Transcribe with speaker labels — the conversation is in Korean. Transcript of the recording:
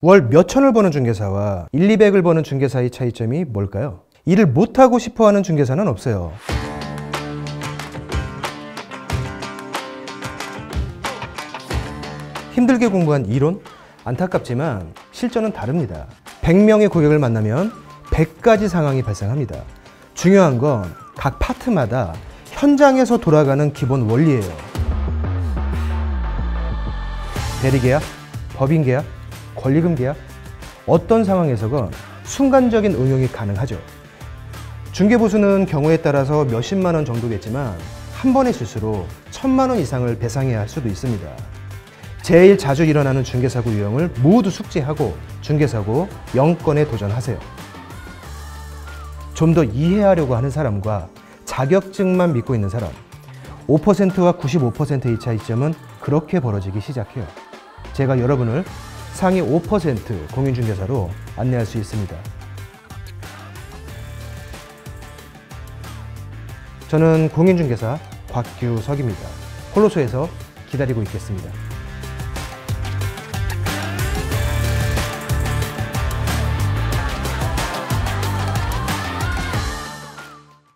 Speaker 1: 월 몇천을 버는 중개사와 1, 200을 버는 중개사의 차이점이 뭘까요? 일을 못하고 싶어하는 중개사는 없어요. 힘들게 공부한 이론? 안타깝지만 실전은 다릅니다. 100명의 고객을 만나면 100가지 상황이 발생합니다. 중요한 건 각 파트마다 현장에서 돌아가는 기본 원리예요. 대리계약, 법인계약, 권리금 계약, 어떤 상황에서건 순간적인 응용이 가능하죠. 중개보수는 경우에 따라서 몇십만 원 정도겠지만 한 번의 실수로 1000만 원 이상을 배상해야 할 수도 있습니다. 제일 자주 일어나는 중개사고 유형을 모두 숙지하고 중개사고 0건에 도전하세요. 좀 더 이해하려고 하는 사람과 자격증만 믿고 있는 사람, 5%와 95%의 차이점은 그렇게 벌어지기 시작해요. 제가 여러분을 상위 5% 공인중개사로 안내할 수 있습니다. 저는 공인중개사 곽규석입니다. 홀로소에서 기다리고 있겠습니다.